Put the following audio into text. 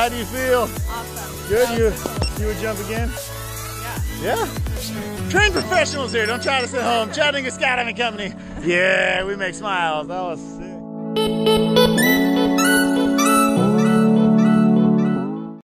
How do you feel? Awesome. Good. You would jump again? Yeah. Yeah? Trained professionals here. Don't try this at home. Chattanooga Skydiving Company. Yeah, we make smiles. That was sick.